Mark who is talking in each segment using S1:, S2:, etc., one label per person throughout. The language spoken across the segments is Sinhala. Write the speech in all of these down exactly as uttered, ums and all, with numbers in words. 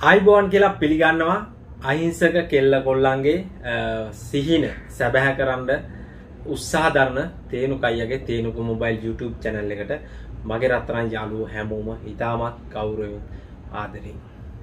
S1: ආයිබෝන් කියලා පිළිගන්නවා අහිංසක කෙල්ල කොල්ලන්ගේ සිහින සැබෑ කරන්න උත්සාහ දරන තේනුක අයියාගේ තේනුක මොබයිල් YouTube channel එකට මගේ රත්තරන් යාළුවෝ හැමෝම ඉතාමත් ගෞරවයෙන් ආදරෙන්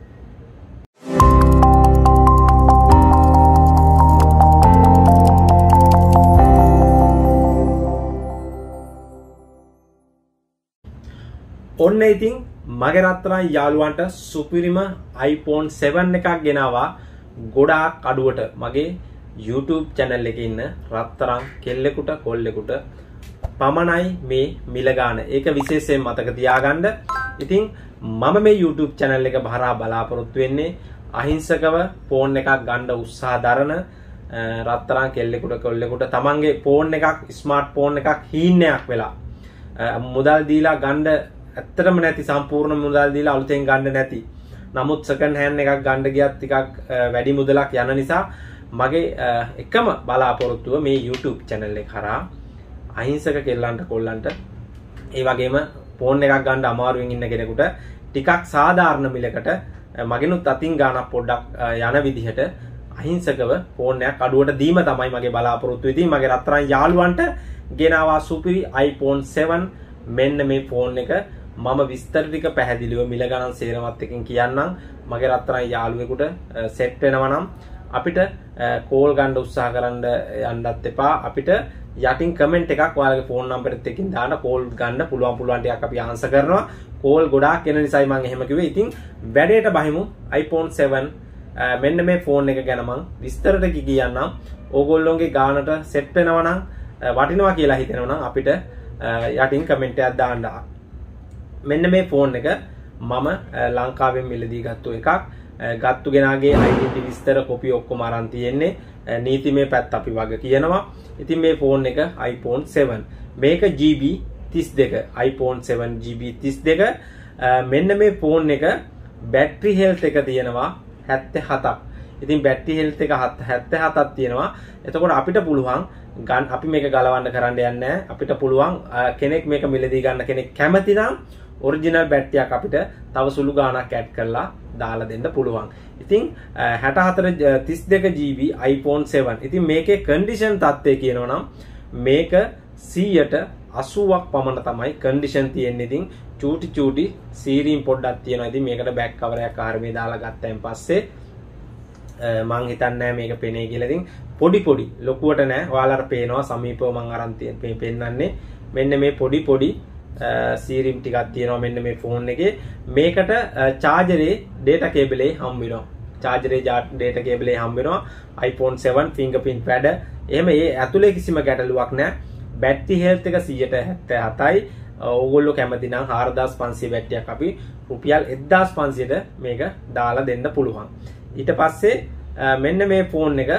S1: ඔන්න ඉතින් මගේ රත්තරන් යාළුවන්ට සුපිරිම iPhone seven එකක් ගෙනාවා ගොඩාක් අඩුවට මගේ YouTube channel එකේ ඉන්න රත්තරන් කෙල්ලෙකුට කොල්ලෙකුට පමණයි මේ මිල ගන්න. ඒක විශේෂයෙන් මතක තියාගන්න. ඉතින් මම මේ YouTube channel එක බහරා බලාපොරොත්තු වෙන්නේ අහිංසකව ෆෝන් එකක් ගන්න උත්සාහ දරන රත්තරන් කෙල්ලෙකුට කොල්ලෙකුට තමන්ගේ ෆෝන් එකක් ස්මාර්ට් ෆෝන් එකක් හීනයක් වෙලා මුදල් දීලා ගන්න ඇත්තටම නැති සම්පූර්ණ මුදල් දීලා අලුතෙන් ගන්න නැති. නමුත් සෙකන්ඩ් හෑන්ඩ් එකක් ගන්න ගියත් ටිකක් වැඩි මුදලක් යන නිසා මගේ එකම බලාපොරොත්තුව මේ YouTube channel එක කරා අහිංසක කෙල්ලන්ට කොල්ලන්ට ඒ වගේම ෆෝන් එකක් ගන්න අමාරුවෙන් ඉන්න කෙනෙකුට ටිකක් සාධාරණ මිලකට මගෙනුත් අතින් ගානක් පොඩ්ඩක් යන විදිහට අහිංසකව ෆෝන් එකක් අඩුවට දීම තමයි මගේ බලාපොරොත්තුව. ඉතින් මගේ රත්තරන් යාළුවන්ට ගෙනාවා සුපිරි iPhone seven මෙන්න මේ ෆෝන් එක මම විස්තර ටික පැහැදිලිව මිල ගණන් සේරමත් එකකින් කියන්නම්. මගේ රත්තරන් යාළුවෙකුට සෙට් වෙනවා නම් අපිට කෝල් ගන්න උත්සාහ කරන්න යන්නත් එපා. අපිට යටින් කමෙන්ට් එකක් ඔයාලගේ ෆෝන් නම්බර් එකකින් දාන්න කෝල් ගන්න පුළුවන් පුළුවන් ටිකක් අපි ආන්සර් කරනවා. කෝල් ගොඩාක් එන නිසායි මම එහෙම කිව්වේ. ඉතින් වැඩේට බහිමු. iPhone seven මෙන්න මේ ෆෝන් එක ගැන මම විස්තරට කියන්නම්. ඕගොල්ලෝගේ ගානට සෙට් වෙනවා නම් වටිනවා කියලා හිතෙනවා නම් අපිට යටින් කමෙන්ට් එකක් දාන්න. මෙන්න මේ ෆෝන් එක මම ලංකාවෙන් මිලදී ගත්තු එකක්. ගත්තු ගෙනාගේ identity විස්තර කොපි ඔක්කොම අරන් තියෙන්නේ. නීතිමය පැත්ත අපි වග කියනවා. ඉතින් මේ ෆෝන් එක iPhone seven. මේක G B thirty-two. iPhone seven G B thirty-two. මෙන්න මේ ෆෝන් එක බැටරි හෙල්ත් එක තියෙනවා seventy-seven. ඉතින් බැටරි හෙල්ත් එක seventy-seven තියෙනවා. එතකොට අපිට පුළුවන් ගන්න අපි මේක ගලවන්න කරන්න යන්නේ නැහැ. අපිට පුළුවන් කෙනෙක් මේක මිලදී ගන්න කෙනෙක් කැමති නම් ඔරිජිනල් බැටරියක් අපිට තව සුළු ගාණක් ඇඩ් කරලා දාලා දෙන්න පුළුවන්. ඉතින් sixty-four thirty-two G B iPhone seven. ඉතින් මේකේ කන්ඩිෂන් තත්ත්වය කියනවා නම් මේක one hundred eighty-ක් පමණ තමයි කන්ඩිෂන් තියෙන්නේ. ඉතින් චූටි චූටි සීරීම් පොඩ්ඩක් තියෙනවා. ඉතින් මේකට බෑක් කවර් එකක් ආරමේ දාලා ගත්තයින් පස්සේ මං හිතන්නේ මේක පෙනේ කියලා. ඉතින් පොඩි පොඩි ලොකුවට නෑ. ඔයාලට පේනවා සමීපව මං අරන් තියෙන්නේ පෙන්නන්නේ. මෙන්න මේ පොඩි පොඩි සීරීම් ටිකක් තියෙනවා මෙන්න මේ ෆෝන් එකේ. මේකට චාර්ජරේ data cable එක හම්බ වෙනවා. චාර්ජරේ data cable එක හම්බ වෙනවා. iPhone seven fingerprint pad. එහෙම ඒ ඇතුලේ කිසිම ගැටලුවක් නෑ. බැටරි හෙල්ත් එක one hundred seventy-sevenයි. ඕගොල්ලෝ කැමති නම් four thousand five hundred බැටරියක් අපි රුපියල් one thousand five hundred මේක දාලා දෙන්න පුළුවන්. ඊට පස්සේ මෙන්න මේ ෆෝන් එක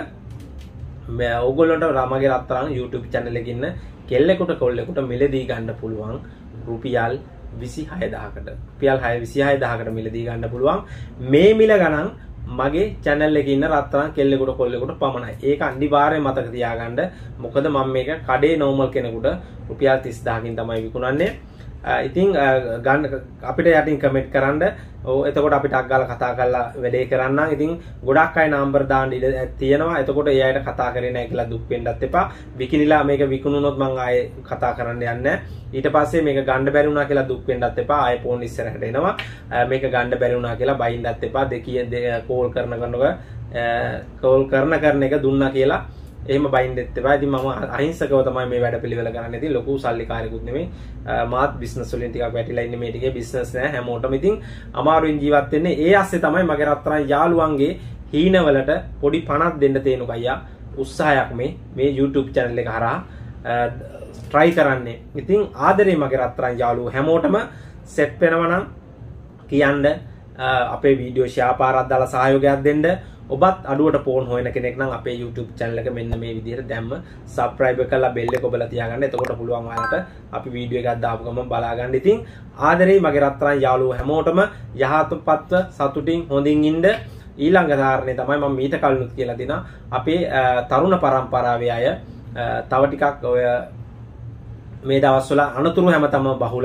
S1: ඕගොල්ලන්ට රමගේ රත්තරන් YouTube channel එකේ ඉන්න කෙල්ලෙකුට කොල්ලෙකුට මිලදී ගන්න පුළුවන් රුපියල් twenty-six thousand කට. රුපියල් twenty-six thousand කට මිලදී ගන්න පුළුවන්. මේ මිල ගණන් මගේ channel එකේ ඉන්න රත්තරන් කෙල්ලෙකුට කොල්ලෙකුට පමණයි. ඒක අනිවාර්යයෙන් මතක තියාගන්න. මොකද මම මේක කඩේ normal කෙනෙකුට රුපියල් thirty thousand කින් තමයි විකුණන්නේ. ඉතින් ගන්න අපිට යටින් කමෙන්ට් කරන්න. ඔව් එතකොට අපිට අග්ගාලා කතා කරලා වැඩේ කරන්නම්. ඉතින් ගොඩක් අය නම්බර් දාන්න ඉඩ තියෙනවා. එතකොට ඒ අයට කතා කරේ නැහැ කියලා දුක් වෙන්නත් එපා. විකිනිලා මේක විකුණුනොත් මම ආයේ කතා කරන්න යන්නේ නැහැ. ඊට පස්සේ මේක ගන්න බැරි වුණා කියලා දුක් වෙන්නත් එපා. ආයේ ෆෝන් ඉස්සරහට එනවා. මේක ගන්න බැරි වුණා කියලා බයින්නත් එපා. දෙකිය කෝල් කරන කරනක කෝල් කරන කරන එක දුන්නා කියලා එහෙම බයින්දෙත් එපා. ඉතින් මම අහිංසකව තමයි මේ වැඩ පිළිවෙල කරන්නේ. ඉතින් ලොකු සල්ලිකාරයෙකුත් නෙමෙයි. මාත් බිස්නස් වලින් ටිකක් වැටිලා ඉන්නේ. මේ ටිකේ බිස්නස් නෑ හැමෝටම. ඉතින් අමාරුවෙන් ජීවත් වෙන්නේ. ඒ ASCII තමයි මගේ රත්තරන් යාළුවන්ගේ හීනවලට පොඩි පණක් දෙන්න තේනු කයියා උත්සාහයක් මේ මේ YouTube channel එක හරහා try කරන්නේ. ඉතින් ආදරේ මගේ රත්තරන් යාළුවෝ හැමෝටම සෙට් වෙනවා නම් කියන්න අපේ වීඩියෝ ෂෙයා පාරක් දාලා සහයෝගයක් දෙන්න. ඔබත් අඩුවට ෆෝන් හොයන කෙනෙක් නම් අපේ YouTube channel එක මෙන්න මේ විදිහට දැම්ම subscribe කරලා bell එක ඔබලා තියාගන්න. එතකොට පුළුවන් ඔයාලට අපි වීඩියෝ එකක් දාපු ගමන් බලා ගන්න. ඉතින් ආදරේ මගේ රත්තරන් යාළුවෝ හැමෝටම යහපත්ව සතුටින් හොඳින් ඉන්න. ඊළඟ ධාරණය තමයි මම මීට කලිනුත් කියලා දිනා අපේ තරුණ පරම්පරාවේ අය තව ටිකක් ඔය මේ දවස්වල අනතුරු හැමතම බහුලයි.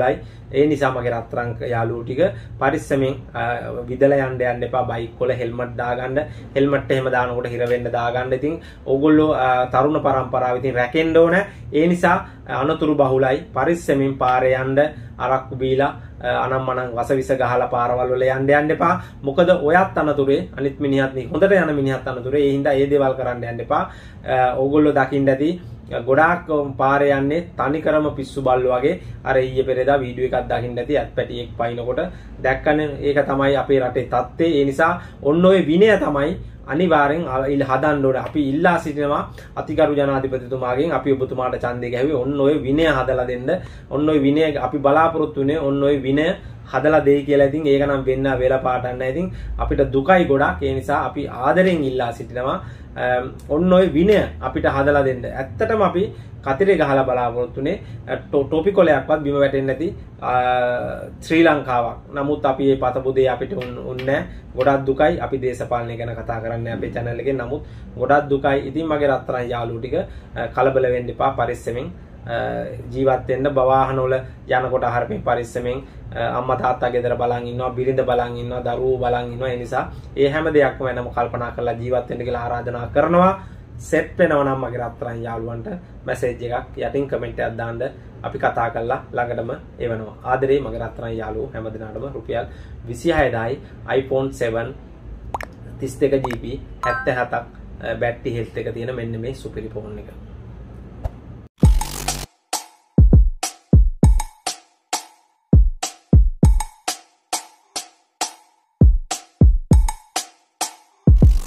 S1: ඒ නිසා මගේ රත්තරන් යාළුවෝ ටික පරිස්සමෙන් විදලා යන්න යන්න එපා. බයික් වල හෙල්මට් දාගන්න. හෙල්මට් එහෙම දානකොට හිර වෙන්න දාගන්න. ඉතින් ඕගොල්ලෝ තරුණ පරම්පරාව ඉතින් රැකෙන්න ඕන. ඒ නිසා අනතුරු බහුලයි. පරිස්සමෙන් පාරේ යන්න. අරක්කු බීලා අනම්මනම් වසවිස ගහලා පාරවල් වල යන්න යන්න එපා. මොකද ඔයත් අනතුරේ අනිත් මිනිහත් නේ හොඳට යන මිනිහත් අනතුරේ. ඒ හින්දා ඒ දේවල් කරන්න යන්න එපා. ඕගොල්ලෝ දකින්න ඇති ගොඩාක් පාරේ යන්නේ තනිකරම පිස්සු බල්ලෝ වගේ. අර ඊයේ පෙරේදා වීඩියෝ එකක් දකින්න ඇති අත්පැටියෙක් පයින්නකොට දැක්කනේ. ඒක තමයි අපේ රටේ තත්ත්වය. ඒ නිසා ඔන්න ඔය විනය තමයි අනිවාර්යෙන් හදන්න ඕනේ. අපි ඉල්ලා සිටිනවා අතිගරු ජනාධිපතිතුමාගෙන් අපි ඔබතුමාට ඡන්දය ගැහුවේ ඔන්න ඔය විනය හදලා දෙන්න. ඔන්න ඔය විනය අපි බලාපොරොත්තු වෙන්නේ ඔන්න ඔය විනය හදලා දෙයි කියලා. ඉතින් ඒක නම් වෙන්න වෙලා පාටක් නැහැ. ඉතින් අපිට දුකයි ගොඩක්. ඒ නිසා අපි ආදරෙන් ඉල්ලා සිටිනවා ඔන්න ඔය විනය අපිට හදලා දෙන්න. ඇත්තටම අපි කතරේ ගහලා බලාපොරොත්තුනේ ටොපි කොලයක්වත් බිම වැටෙන්නේ නැති ශ්‍රී ලංකාවක්. නමුත් අපි මේ පතපොදේ අපිට උන්නේ ගොඩක් දුකයි. අපි දේශපාලනය ගැන කතා කරන්නේ අපේ channel එකේ. නමුත් ගොඩක් දුකයි. ඉතින් මගේ රත්තරන් යාළුවෝ ටික කලබල වෙන්න එපා. පරිස්සමෙන් ජීවත් වෙන්න. බවාහන වල යනකොට ආහාරයෙන් පරිස්සමෙන් අම්මා තාත්තා ගෙදර බලන් ඉන්නවා, බිරිඳ බලන් ඉන්නවා, දරුවෝ බලන් ඉන්නවා. ඒ නිසා ඒ හැම දෙයක්ම වෙනම කල්පනා කරලා ජීවත් වෙන්න කියලා ආරාධනා කරනවා. සෙට් වෙනවා නම් මගේ රත්තරන් යාළුවන්ට මැසේජ් එකක් යටින් කමෙන්ට් එකක් දාන්න. අපි කතා කරලා ළඟටම එවනවා. ආදරේ මගේ රත්තරන් යාළුවෝ හැමදිනාටම රුපියල් විසිහය දායි iPhone seven තිස් දෙක ජී බී හැත්තෑ හතක් බැටරි හෙල්ත් එක තියෙන මෙන්න මේ සුපිරි ෆෝන් එක.